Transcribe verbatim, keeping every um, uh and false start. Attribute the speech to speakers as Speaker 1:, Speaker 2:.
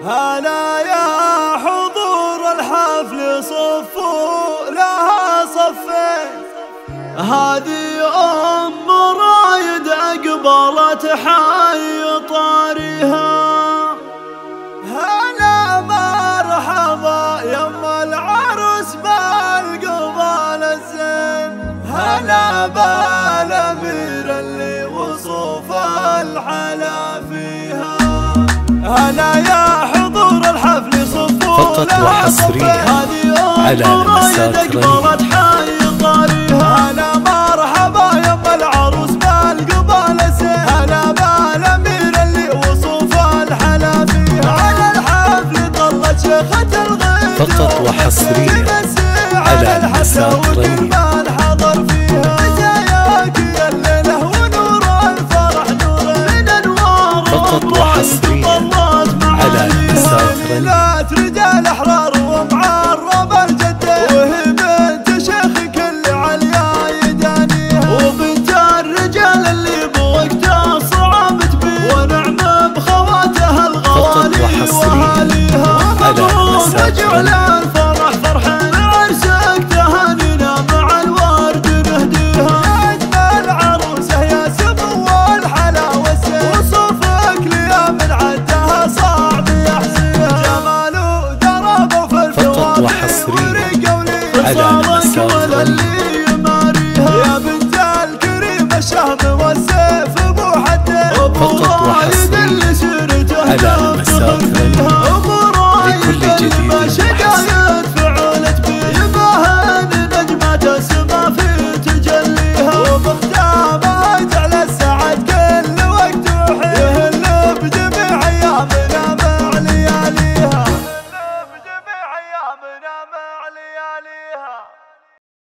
Speaker 1: هلا يا حضور الحفل صفوا لها صفين، هذه أم رايد أقبلت حي طارها. هلا مرحبا يما العروس بالقبال الزين، هلا بالأمير اللي وصوف الحلا فيها. هلا يا حضور الحفل صفوا
Speaker 2: فقط وحصريا على المساك رنين.
Speaker 1: هلا مرحبا يما العروس بالقبال الزين، هلا بالأمير اللي وصوف الحلا فيها. على الحفل طلت شيخة الغيب
Speaker 2: فقط وحصريا على المساك رنين.
Speaker 1: حضر فيها جاياك يا الليلة ونور الفرح نور من انوار.
Speaker 2: فقط وحصريا على المساك رنين.
Speaker 1: رجال احرار ومعاه